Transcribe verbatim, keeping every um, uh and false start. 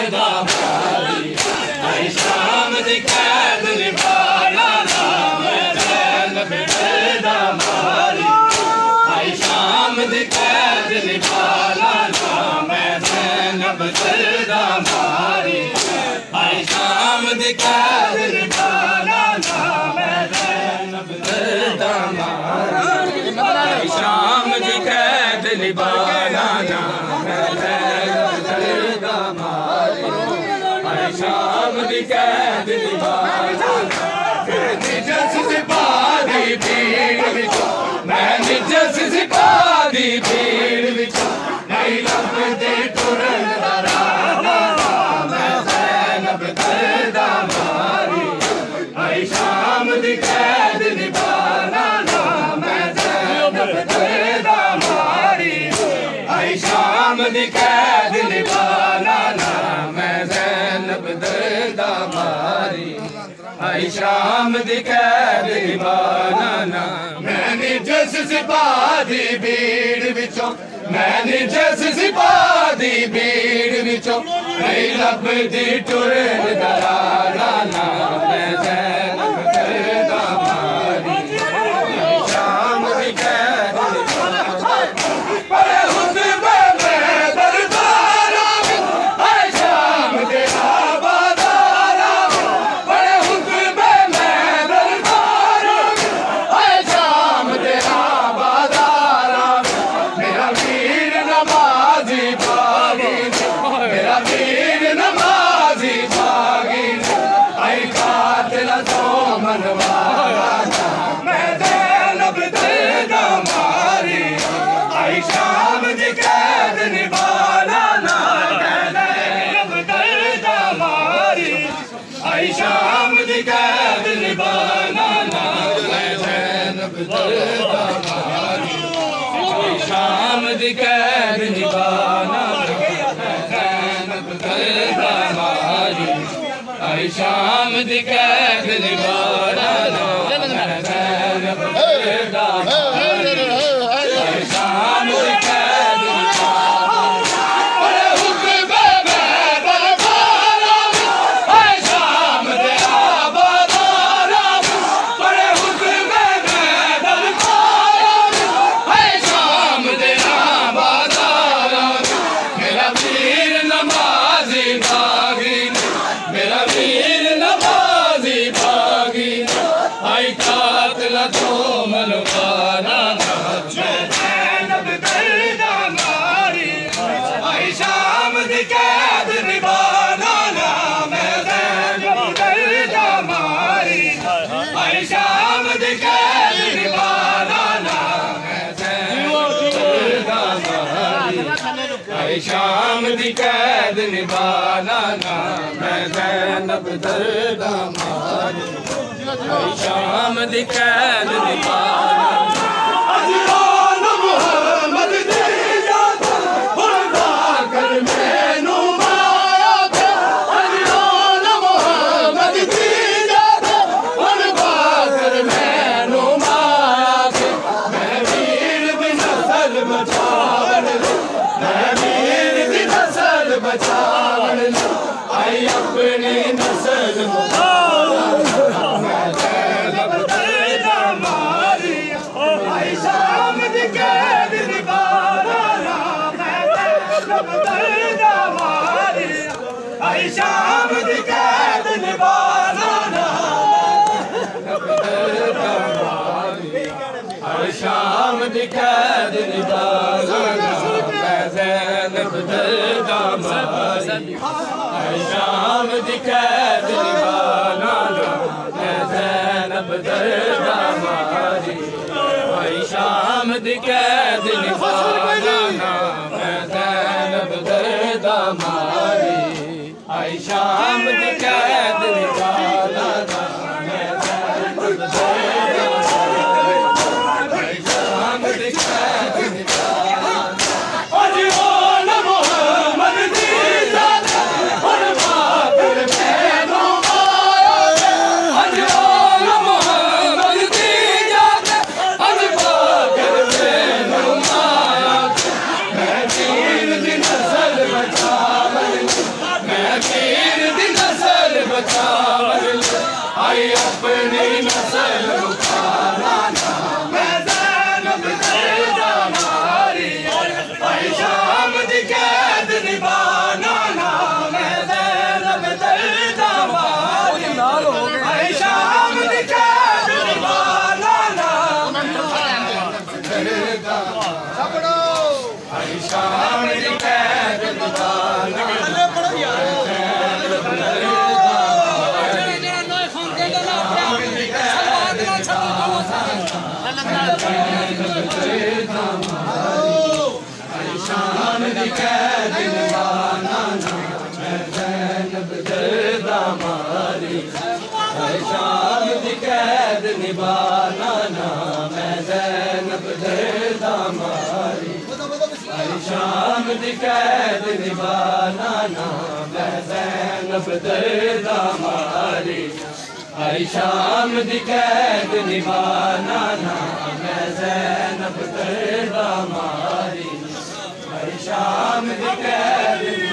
दर्दा मारी आई शाम दी कैद निभाना ना मैं ज़ैनब दर्दा मारी आई शाम दी कैद निभाना ना मैं ज़ैनब दर्दा मारी आई शाम दी कैद निभाना ना मैं ज़ैनब दर्दा मारी आई शाम दी कैद निभाना ना मैं ज़ैनब दर्दा मारी आई शाम दी कैद निभाना मैंने जस सिपाही भीड़ विचों मैंने जस सिपाही भीड़ विचों नहीं लभदे टुरन दा राह मैं ज़ैनब दर्दा मारी आई शाम दी कैद निभाना ना मैं ज़ैनब दर्दा मारी आई शाम दी कैद निभाना ना मैं ज़ैनब दर्दा मारी आई शाम दी कैद निभाना ना मैंने जस सिपाही भीड़ विचों मैंने जस सिपाही भीड़ विचों नहीं लभदी टुरन दा राह ना मैं ज़ैनब दर्दा मारी आई शाम दी कैद बड़े हुस्न में दरबारा में आई शाम दे आबादारा में बड़े हुस्न में दरबारा में आई शाम दे आबादारा में मेरा वीर नमाज़ी भागी मेरा वीर नमाज़ी भागी आई कातिल तो मनवारा मैं ज़ैनब दर्दा मारी आई शाम दी कैद निभाना ना मैं ज़ैनब दर्दा मारी आई शाम दी कैद निभाना ना मैं ज़ैनब दर्दा मारी आई शाम दी कैद निभाना मैं ज़ैनब दर्दा मारी आई शाम दी कैद निभाना ना मैं ज़ैनब दर्दा मारी आई शाम दी कैद निभाना बड़े हुस्न में दरबारा में आई शाम दे आबादारा में बड़े हुस्न में दरबारा में आई शाम दे आबादारा में मेरा वीर नमाज़ी भागी मेरा वीर नमाज़ी भागी आई कातिल तो मनवाना ना मैं ज़ैनब दर्दा मारी आई शाम दी कैद निभाना ना मैं ज़ैनब दर्दा मारी आई शाम दी कैद निभाना ना मैं ज़ैनब दर्दा मारी आई शाम दी कैद निभाना ना मैं ज़ैनब दर्दा मारी आई शाम दी कैद निभाना अज़ीज़ान मुहम्मद दी याद खुदा कर मैनू माया ते अज़ीज़ान मुहम्मद दी याद खुदा कर मैनू माया ते मैं वीर दी नस्ल बचावन मैं वीर दी नस्ल बचावन आई अपनी नस्ल मैं ज़ैनब दर्दा मारी आई शाम दी कैद निभाना ना मैं ज़ैनब दर्दा मारी आई शाम दी कैद निभाना ना आई शाम दी कैद निभाना ना मैं ज़ैनब दर्दा मारी आई शाम दी कैद निभाना ना मैं ज़ैनब दर्दा मारी आई शाम दी कैद निभाना ना मैं ज़ैनब दर्दा मारी आई शाम दी कैद निभाना ना मैं ज़ैनब दर्दा मारी आई शाम दी कैद निभाना अज़ीज़ान मुहम्मद दी याद खुदा कर मैनू माया अज़ीज़ान मुहम्मद दी याद खुदा कर मैनू माया मैं वीर दी नस्ल बचावन मैं पीर दी नस्ल बचावन आई अपनी नस्ल रुखाना मैं ज़ैनब ज़ैदा मारी आई शाम दी कैद निभाना मैं ज़ैनब ज़ैदा मारी आई शाम दी कैद निभाना आई शाम दी कैद निभाना शाम दी कैद निभाना मैं ज़ैनब ज़ैदा मारी शाम दी कैद निभाना मैं ज़ैनब ज़ैदा मारी शाम दी कैद निभाना मैं ज़ैनब ज़ैदा मारी आई शाम दी कैद निभाना मैं ज़ैनब ज़ैदा मारी आई शाम दी कैद